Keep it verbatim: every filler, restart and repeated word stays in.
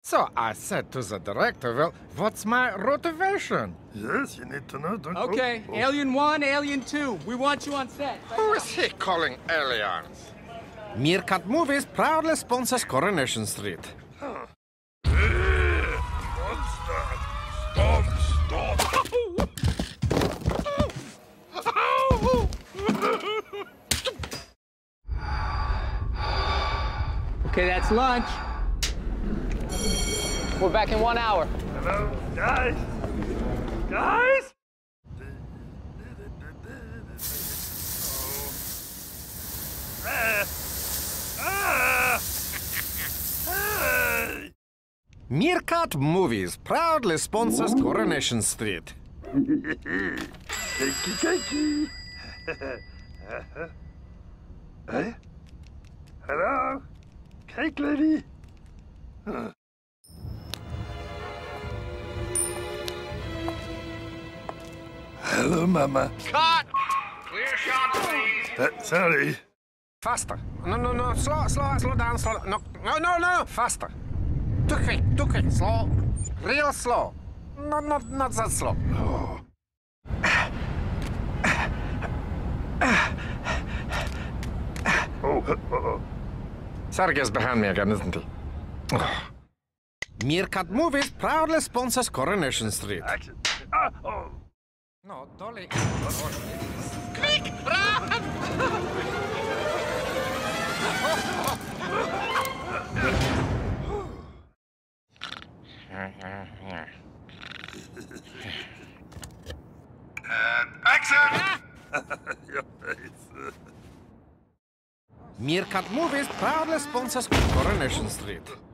So I said to the director, well, what's my motivation? Yes, you need to know, don't you? Okay, Oh, oh. Alien One, Alien Two. We want you on set. Who is he calling aliens? Meerkat Movies proudly sponsors Coronation Street. Huh. Hey, monster! Stop, stop! Okay, that's lunch. We're back in one hour. Hello, guys? Guys? Oh. Ah. Hey. Meerkat Movies proudly sponsors Coronation Street. Cakey, cakey. Hey? Hello? Cake lady? Huh. Hello, Mama. Cut! Clear shot, please. Uh, sorry. Faster. No, no, no. Slow, slow, slow down, slow. No, no, no, no. Faster. Too quick, too quick. Slow. Real slow. No, not, not that slow. Oh. Oh, uh-oh. Sergey's behind me again, isn't he? Oh. Meerkat Movies proudly sponsors Coronation Street. Action. Ah, oh. No, Dolly. Quick, run! And action! Your face. Meerkat Movies proudly sponsors Coronation Street.